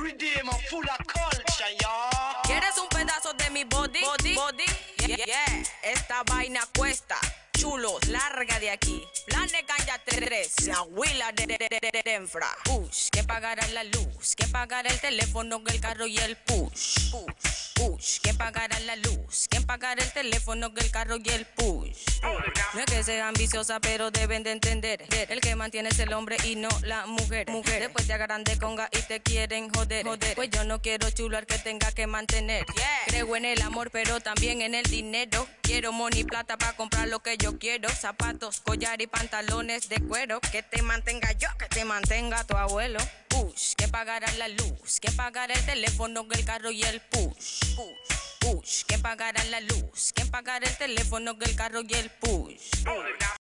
rhythm full of culture, ya. ¿Quieres un pedazo de mi body? Yeah. Esta vaina cuesta. Chulos, larga de aquí. Plan de Ganja 3, la huila de Denfra. Push, que pagará la luz, que pagará el teléfono, el carro y el push. Push, que pagará la luz, que pagará el teléfono, el carro y el push. No es que sea ambiciosa, pero deben de entender. El que mantiene es el hombre y no la mujer. Después te agarran de conga y te quieren joder. Pues yo no quiero chular que tenga que mantener. Creo en el amor, pero también en el dinero. Quiero money plata para comprar lo que yo quiero. Zapatos, collar y pantalones de cuero. Que te mantenga yo, que te mantenga tu abuelo. Push, que pagará la luz, que pagará el teléfono, el carro y el push. Push, que pagará la luz, que pagará el teléfono, el carro y el push.